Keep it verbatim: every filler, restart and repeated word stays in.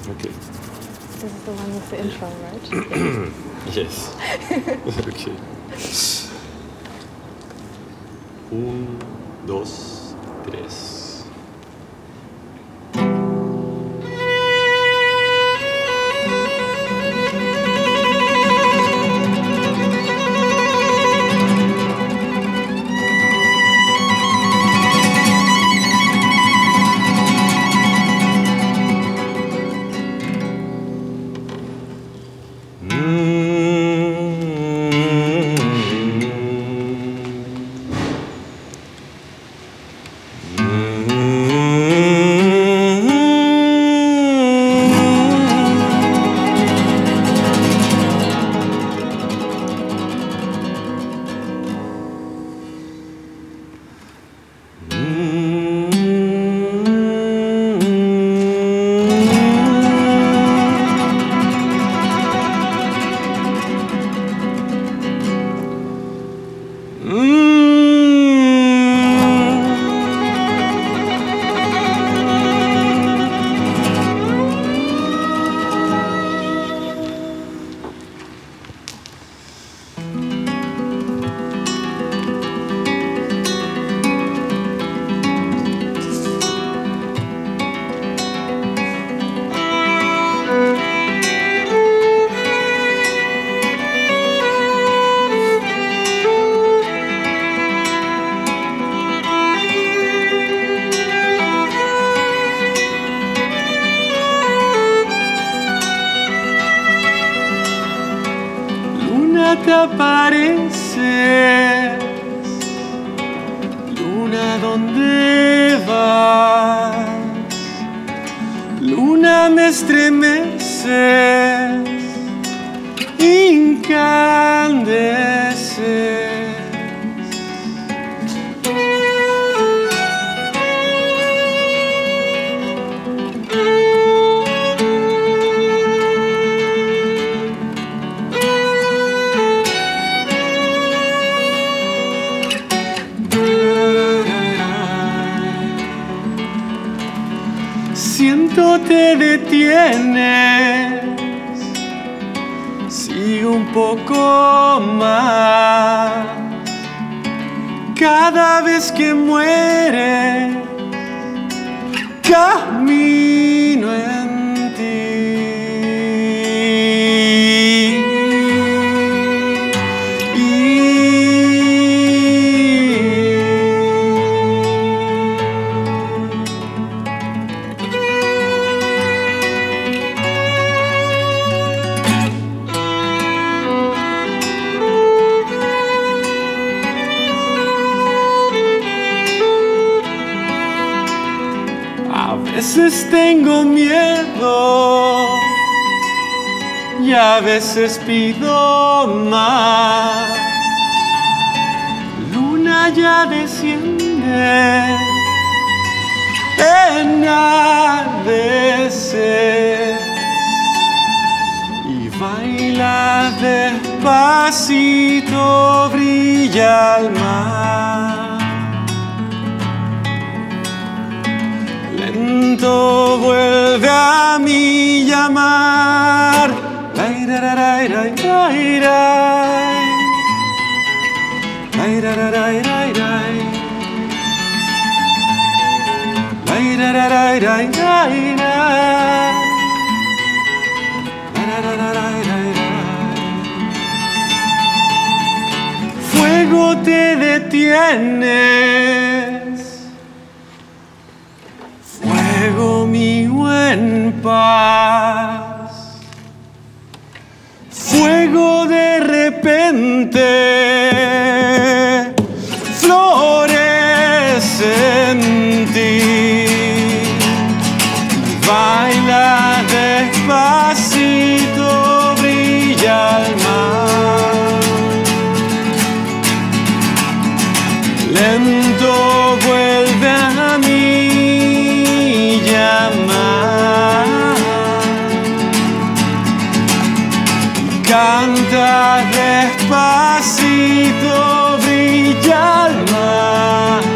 Okay. This is the one with the intro, right? Yes. Okay. Un, dos, tres. Te apareces, luna, ¿dónde vas? Luna, me estremeces, incandesces. Siento te detienes, sigo un poco más. Cada vez que mueres, camino en ti. A veces tengo miedo y a veces pido más. Luna, ya desciende, enardeces y baila despacito, brilla el mar. Lento vuelve a mí llamar. Fuego, te detienes, fuego mío en paz, fuego de repente florece en ti, baila despacito, brilla el mar, lento vuelve a mí llamar, canta despacito, brilla el mar.